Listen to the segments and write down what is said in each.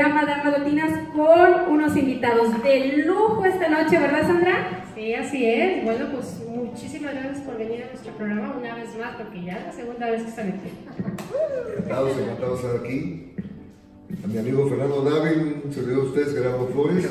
programa Damas Latinas con unos invitados de lujo esta noche, ¿verdad, Sandra? Sí, así es. Bueno, pues muchísimas gracias por venir a nuestro programa una vez más, porque ya es la segunda vez que están aquí. Encantados de estar aquí. A mi amigo Fernando Dávila, un servidor de ustedes, Gerardo Flores.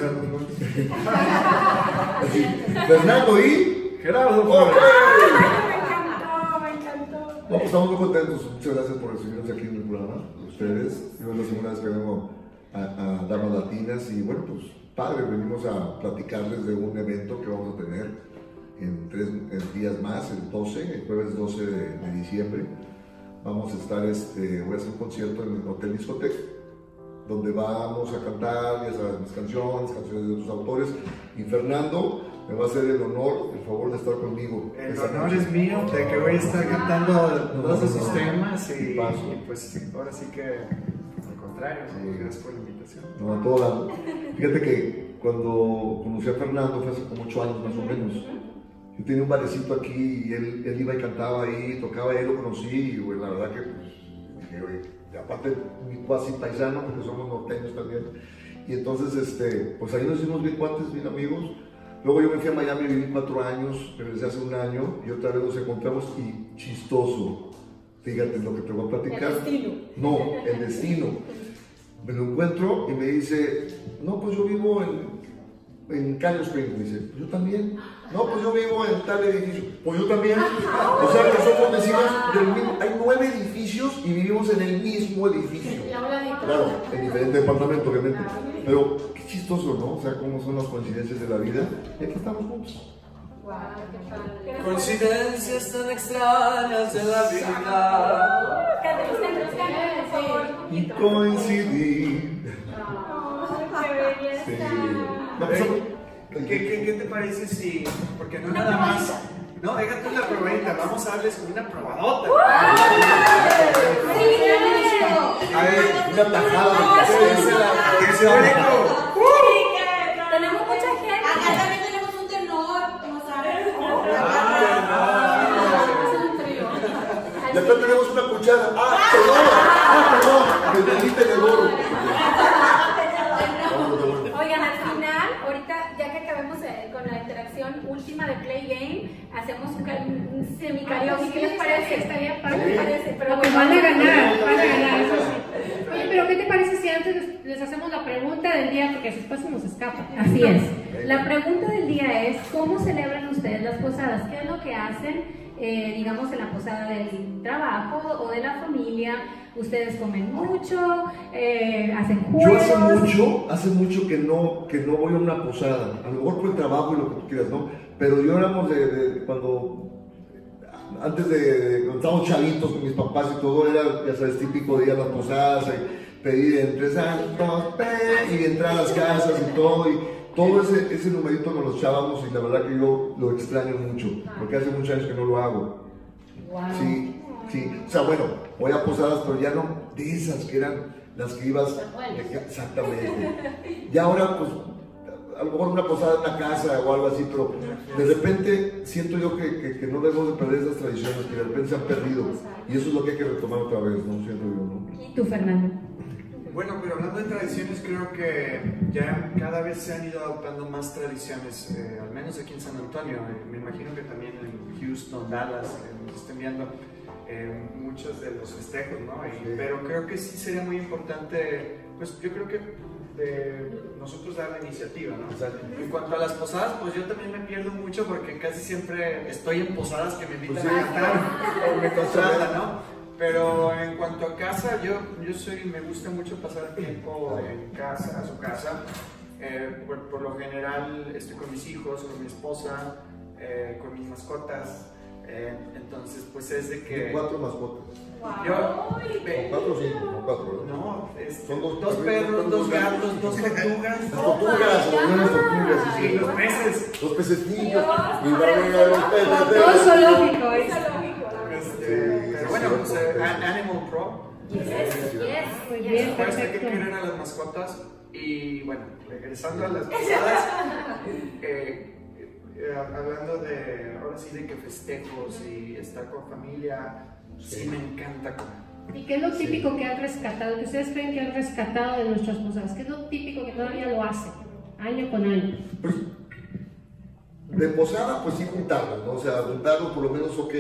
Así, Fernando y Gerardo Flores. Me encantó. No, pues estamos muy contentos. Muchas gracias por recibirnos aquí en el programa, ustedes. Es la segunda vez que vengo a Damas Latinas y bueno, pues padre, venimos a platicarles de un evento que vamos a tener en 3 días más, el jueves 12 de diciembre. Vamos a estar, voy a hacer un concierto en el Hotel Discoteca, donde vamos a cantar, ya sabes, mis canciones de otros autores, y Fernando me va a hacer el honor, el favor de estar conmigo. El honor es mío de que voy a estar cantando todos esos temas y pues ahora sí que al contrario, gracias por la invitación. No, a todo lado. Fíjate que cuando conocí a Fernando fue hace como 8 años más o menos. Yo tenía un barecito aquí y él iba y cantaba ahí, tocaba ahí, lo conocí y pues, la verdad que pues, dije, oye, y aparte mi cuasi paisano porque somos norteños también. Y entonces pues ahí nos hicimos bien cuates, bien amigos. Luego yo me fui a Miami, viví 4 años, regresé hace 1 año y otra vez nos encontramos y chistoso. Fíjate lo que te voy a platicar. El destino. No, el destino. Me lo encuentro y me dice, no, pues yo vivo en Canyon Springs. Me dice, yo también. No, pues yo vivo en tal edificio. Pues yo también. O sea, que somos vecinos del mismo. Hay 9 edificios y vivimos en el mismo edificio. Claro, en diferente departamento, obviamente. Pero qué chistoso, ¿no? O sea, cómo son las coincidencias de la vida. Y aquí estamos juntos. Wow, qué padre. Coincidencias tan extrañas de la vida. Cántanos, por favor. Y coincidir. Qué belleza. Sí. No, pues, ¿Qué te parece si, porque no nada más, no, déjate una probadita, vamos a darles una probadota. a ver, una tajada de café. Que se rico. Tenemos mucha gente. Acá también tenemos un tenor, como sabes. Y acá tenemos una cuchara. Perdón. Me entendiste de oro. Oigan, al final, ahorita, ya que acabemos con la interacción última de Play Game, hacemos un semi-karaoke. ¿Qué les parece? Estaría padre. ¿Qué les parece? Pero Pues van a ganar, eso sí. Oye, pero ¿qué te parece si antes les hacemos la pregunta del día? Porque después se nos escapa. Así es. La pregunta del día es, ¿cómo celebran ustedes las posadas? ¿Qué es lo que hacen, digamos, en la posada del trabajo o de la familia? ¿Ustedes comen mucho? ¿Hacen juegos? Yo hace mucho que no voy a una posada. A lo mejor por el trabajo y lo que tú quieras, ¿no? Pero yo éramos de cuando... Antes cuando estábamos chavitos con mis papás y todo, era, ya sabes, típico de ir a las posadas, pedir entre santos, y entrar a las casas y todo ese numerito nos lo echábamos y la verdad que yo lo extraño mucho, porque hace muchos años que no lo hago. Wow. Sí, o sea, bueno, voy a posadas, pero ya no de esas que eran las que ibas, exactamente. Y ahora, pues, a lo mejor una posada en una casa o algo así, pero de repente siento yo que no debemos de perder esas tradiciones que de repente se han perdido. Y eso es lo que hay que retomar otra vez, ¿no? Siento yo, ¿no? ¿Y tú, Fernando? Bueno, pero hablando de tradiciones, creo que ya cada vez se han ido adoptando más tradiciones, al menos aquí en San Antonio. Me imagino que también en Houston, Dallas, nos estén viendo muchos de los festejos, ¿no? Pero creo que sí sería muy importante, pues yo creo que nosotros dar la iniciativa, ¿no? Exacto. En cuanto a las posadas, pues yo también me pierdo mucho porque casi siempre estoy en posadas que me invitan a cantar o me contratan, ¿no? Pero en cuanto a casa, me gusta mucho pasar tiempo en casa, a su casa. Por lo general estoy con mis hijos, con mi esposa, con mis mascotas. Entonces, pues es de que... 4 mascotas. Yo, O 4 o 5, o 4, ¿no? no, Son 2 perros, 2 gatos, 2 tortugas. Las tortugas, las tortugas, sí, Y sí. los peces. Los pececillos. Y va a venir los peces. Todo zoológico, Pero bueno, pues Animal Pro. Muy bien, Por eso hay que perfecto. querer a las mascotas. Y bueno, regresando a las posadas, hablando de, ahora sí, de que festejos y estar con familia, sí me encanta comer. ¿Y qué es lo típico que han rescatado, que ustedes creen que han rescatado de nuestras posadas? ¿Qué es lo típico que todavía lo hacen, año con año? Pues, de posada, pues sí juntarnos, ¿no? O sea, juntarnos por lo menos, ok,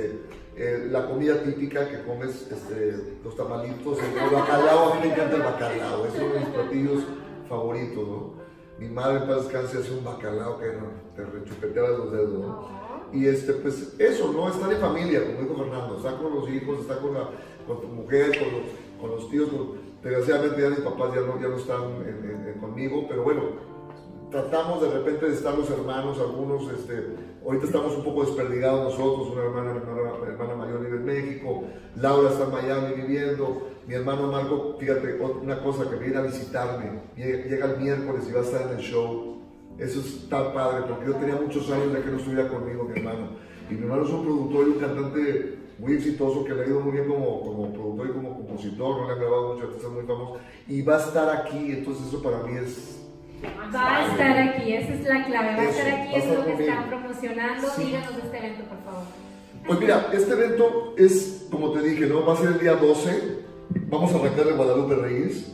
la comida típica que comes, los tamalitos, el bacalao, a mí me encanta el bacalao, es uno de mis platillos favoritos, ¿no? Mi madre en paz descanse hace un bacalao que no, te rechupeteaba los dedos, ¿no? Y pues eso, ¿no? Estar en familia, como dijo Fernando, estar con los hijos, estar con tu mujer, con los tíos, desgraciadamente ya mis papás ya no están conmigo, pero bueno, tratamos de repente de estar los hermanos, algunos, ahorita estamos un poco desperdigados nosotros, una hermana mayor vive en México, Laura está en Miami viviendo, mi hermano Marco, fíjate, una cosa, que viene a visitarme, llega el miércoles y va a estar en el show. Eso es tan padre, porque yo tenía muchos años de que no estuviera conmigo mi hermano, y mi hermano es un productor y un cantante muy exitoso, que le ha ido muy bien como productor y como compositor, no le han grabado muchos artistas muy famosos, y va a estar aquí, entonces eso para mí es... Va a estar aquí, esa es la clave, va a estar aquí, eso es lo que conmigo. están promocionando. Sí. Díganos de este evento, por favor. Pues mira, este evento es, como te dije, ¿no? Va a ser el día 12, vamos a arrancar de Guadalupe Reyes.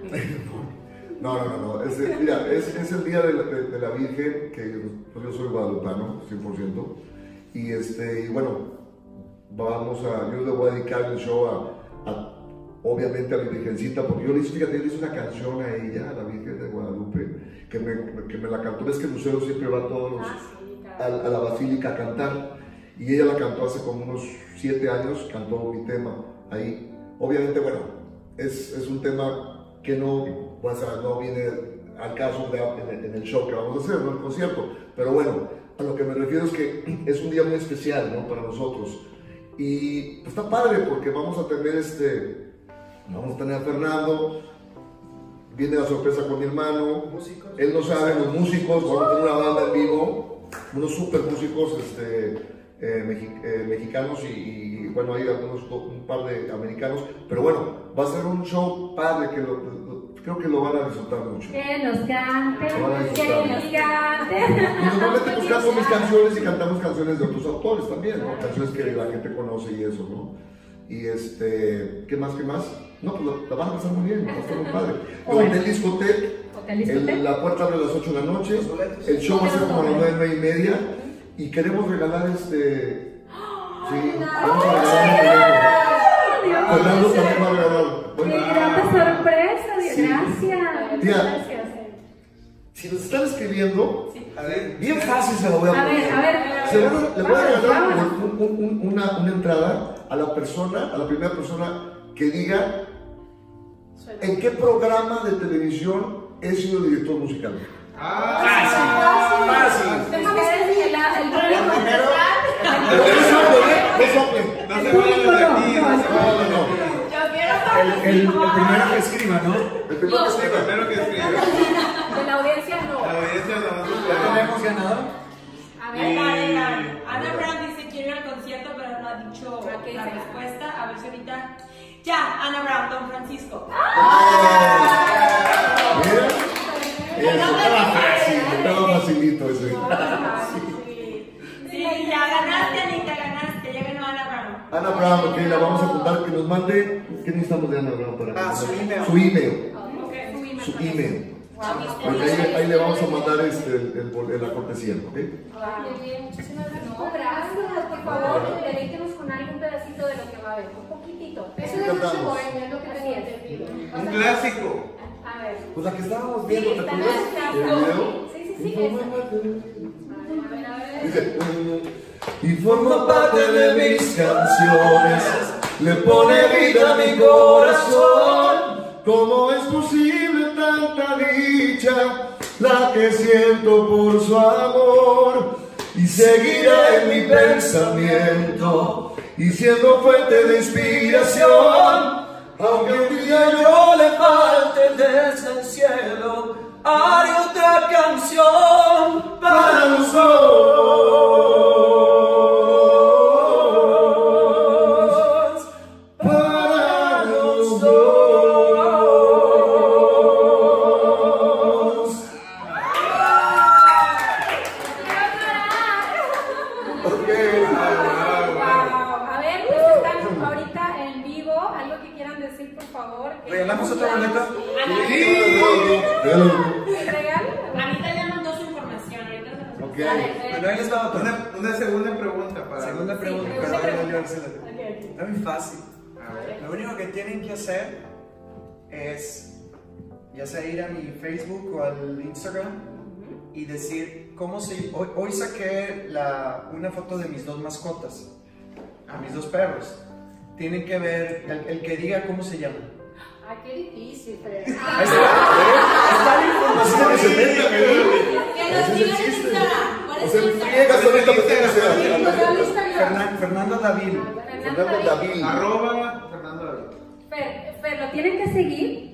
No. Mira, es el día de la Virgen, que pues yo soy guadalupano, 100%. Y bueno, yo le voy a dedicar el show obviamente a mi Virgencita, porque yo le hice una canción a ella, a la Virgen de Guadalupe, que me la cantó. Ves que Lucero siempre va todos a la basílica a cantar, y ella la cantó hace como unos 7 años, cantó mi tema ahí. Obviamente, bueno, es un tema que no viene al caso en el show que vamos a hacer, ¿no? El concierto, pero bueno, a lo que me refiero es que es un día muy especial, ¿no? Para nosotros, y pues, está padre porque vamos a tener a Fernando, viene la sorpresa con mi hermano, ¿músicos? Él no sabe, los músicos, vamos a tener una banda en vivo, unos super músicos mexicanos y bueno, hay un par de americanos, pero bueno, va a ser un show padre que creo que lo van a disfrutar mucho. Que nos cante, Lo van a que disfrutar. nos cante. Y normalmente pues canto mis canciones y cantamos canciones de otros autores también, ¿no? Canciones que la gente conoce y eso, ¿no? Y ¿qué más? No, pues la van a pasar muy bien, va a estar muy padre. Hotel Discoteca, la puerta abre a las 8 de la noche, el show va a ser como a las 9:30, y queremos regalar sí, vamos a regalar Fernando también va a regalar. ¡Qué grata sorpresa! Sí. Gracias. Tía, Gracias. si nos están escribiendo, bien fácil se lo voy a poner. A ver. Le voy a regalar una entrada a la primera persona que diga en qué programa de televisión he sido director musical. Fácil. Déjame ser el programa. No se vayan de aquí. No. Yo quiero El primero que escriba, ¿no? El primero que escriba. De la audiencia no. ¿Ya tenemos ganador? A ver, Ana Brown dice quiero ir al concierto, pero no ha dicho la respuesta. A ver si ahorita. Ya, Ana Brown, Don Francisco. Mira, estaba facilito ese. Sí, ya ganaste, Anita, ganaste. Ya ganó Ana Brown. Ana Brown, ok, la vamos a apuntar, que nos mande. ¿Qué necesitamos de Ana Brown para su email. Su email. Ok. Su email. Pues ahí le vamos a mandar la cortesía, ¿ok? Muchísimas gracias. No, gracias. Por favor, deleítenos con algún pedacito de lo que va a haber. Un poquitito. Eso es mucho bohemio, es lo que tenía entendido. Un clásico. A ver. Pues la que estábamos viendo, ¿te está acuerdas? en ¿El el video? Sí, esa. A ver. Dice, y forma parte de mis canciones, le pone vida a mi corazón. ¿Cómo es posible tanta dicha, la que siento por su amor? Y seguirá en mi pensamiento, y siendo fuente de inspiración. Aunque un día yo le falte desde el cielo, haré otra canción para los dos, para los dos. A ver, pues están ahorita en vivo. algo que quieran decir, por favor. ¿Regalamos otra boleta? Anita ya mandó su información, ahorita se nos Ok. Bueno, ahí les va Una segunda pregunta para... segunda pregunta. segunda Para pregunta. ayudársela. Ok. Está muy fácil. A ver. Lo único que tienen que hacer es ya sea ir a mi Facebook o al Instagram y decir cómo se... Hoy saqué una foto de mis dos mascotas, a mis dos perros. Tienen que ver el que diga cómo se llama. Ay, qué difícil, Fred. Ahí está la información. que se meta, Que nos digan en Instagram. ¿Cuál O es sea, tu Instagram? friegas ahorita porque Fernando David. Fernando David. Arroba Fernando David. Fer, lo tienen que seguir.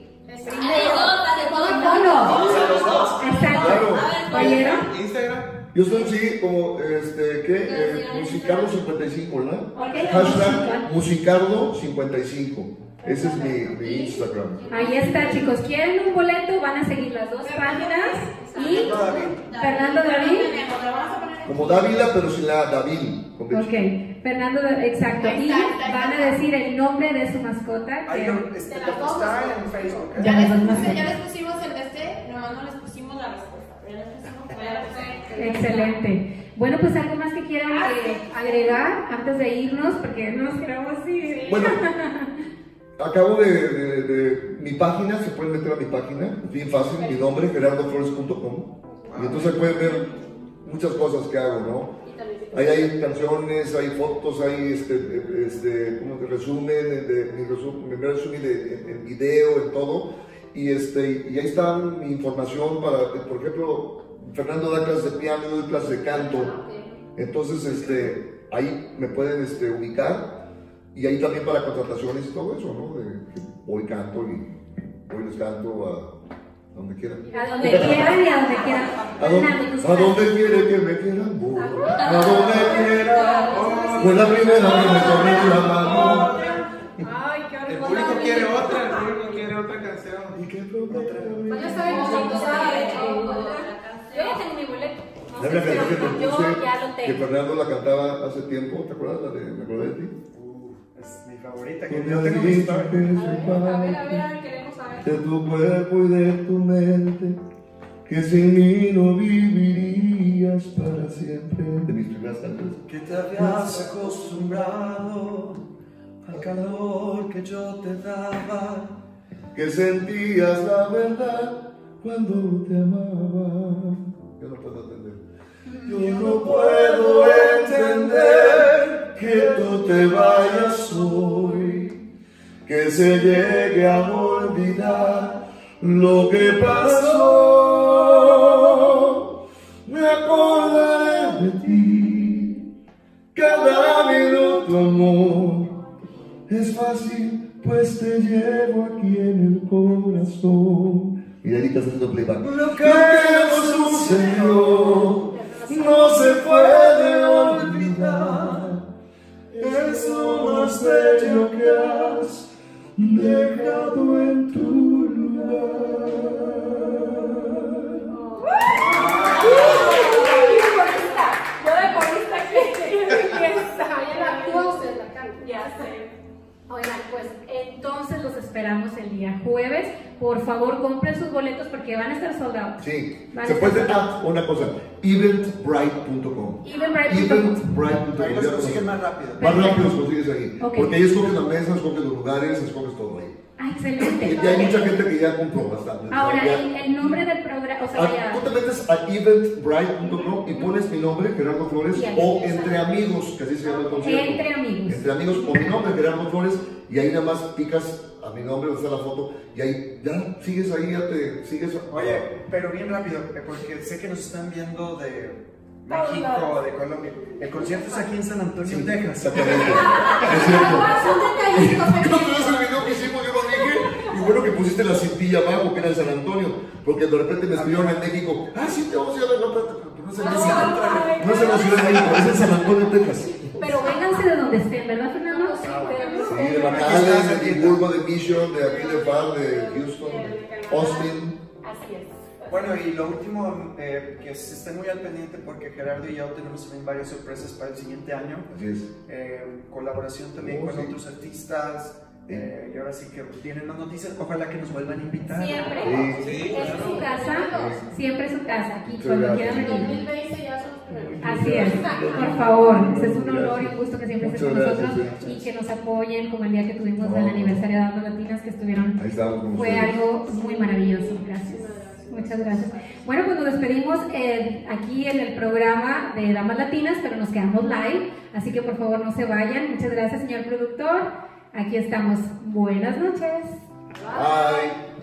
De todo el No, mundo. no. Los dos. Exacto. Claro. ¿Oyeron? Instagram. Yo estoy sí como, Musicardo55, ¿verdad? Ok. Hashtag Musicardo55. Ese es mi Instagram. Ahí está, chicos. ¿Quieren un boleto? Van a seguir las dos páginas. Y Fernando David. Como Dávila, pero sin la David. Ok, Fernando, exacto. Y van a decir el nombre de su mascota. Ahí Que... está en Facebook. Ya Ya les pusimos el de este, nomás no les pusimos la respuesta. Ya les pusimos Excelente. Bueno, pues algo más que quieran agregar antes de irnos, porque no nos queremos ir. Bueno, acabo de mi página, se pueden meter a mi página, es bien fácil, mi nombre, gerardoflores.com. Y entonces ahí pueden ver muchas cosas que hago, ¿no? Ahí hay canciones, hay fotos, hay como que resumen, mi resumen en video, en todo. Y ahí está mi información para, por ejemplo, Fernando da clases de piano, yo doy clases de canto. Entonces, ahí me pueden ubicar. Y ahí también para contrataciones y todo eso, ¿no? Que voy canto y voy les canto a donde quieran. A donde quieran y a donde quieran. ¿A dónde quiere que me quieran? A donde quiera. Fue la primera que me tomé la mano. Ay, qué El horrible. público quiere otra, el público quiere otra canción. ¿Y qué problema? Ya sabemos cuánto sabe. Yo ya tengo mi boleto. No La sé, canción que pero te yo puse, ya lo que tengo. Fernando la cantaba hace tiempo, ¿te acuerdas? La de Me acordé de ti. Es mi favorita, Que que me yo has tengo mi dicho historia. que es Queremos saber. de tu cuerpo y de tu mente, que sin mí no vivirías para siempre. De mis primeras canciones. Que te habías acostumbrado al calor que yo te daba. Que sentías la verdad cuando te amaba. Yo no puedo entender. Yo no puedo entender que tú te vayas hoy, que se llegue a olvidar lo que pasó. Me acordaré de ti cada minuto, amor. Es fácil, pues te llevo aquí en el corazón. Y dedicas haciendo playback. Lo que nos sucedió no se puede olvidar. Es lo más bello que has dejado en tu lugar. Yo de corista que está. Ella actúa, usted la canta. Ya sé. Oigan, pues entonces los esperamos el día jueves. Por favor, compren sus boletos porque van a estar soldados. Sí, Vale. se puede una cosa, eventbrite.com. Eventbrite.com. Ahí los consiguen más rápido. Más rápido los consigues ahí. Ok. Porque ahí escoges las mesas, escoges los lugares, escoges todo ahí. Ah, excelente. Y hay mucha gente que ya compró bastante. Ahora, Ya- el nombre del programa, o sea, ya. Tú te metes a eventbrite.com y pones mi nombre, Gerardo Flores, Y ahí o empieza. Entre Amigos, que así se llama el concierto. Entre Amigos. Entre Amigos, o mi nombre, Gerardo Flores, y ahí nada más picas a mi nombre, donde está la foto, y ahí ya sigues ahí, ya te sigues. Oye, pero bien rápido, porque sé que nos están viendo de México, de Colombia. El concierto es aquí en San Antonio, Sí, Texas. exactamente. Es cierto. Son detallitos, Cuando ves el video que hicimos, yo lo dije, y bueno que pusiste la cintilla abajo, que era en San Antonio, porque de repente me escribieron en México, sí, te vamos a ir a ver, no, pero no es en México, no es en la Ciudad de México, es en San Antonio, Texas. Pero vénganse de donde estén, ¿verdad, Fernando? Sí, de Bacales, de Edimburgo, de Mission, de aquí de Far, de Houston, Austin. Así es. Bueno, y lo último, que se estén muy al pendiente porque Gerardo y yo tenemos también varias sorpresas para el siguiente año. Así es. Colaboración también con Sí. otros artistas, Y ahora sí que tienen las noticias, ojalá que nos vuelvan a invitar. Siempre. Sí. Es su casa, siempre su casa, aquí Muchas cuando gracias. quieran En venir. 2020 ya somos primeros. Así es, por favor, es un honor y un gusto que siempre estén con Muchas nosotros gracias, y que nos apoyen como el día que tuvimos No, el no. aniversario de Damas Latinas que estuvieron. Ahí estamos con Fue ustedes. algo muy maravilloso, gracias. Muchas gracias. Bueno, pues nos despedimos aquí en el programa de Damas Latinas, pero nos quedamos live, así que por favor no se vayan. Muchas gracias, señor productor. Aquí estamos. Buenas noches. Bye.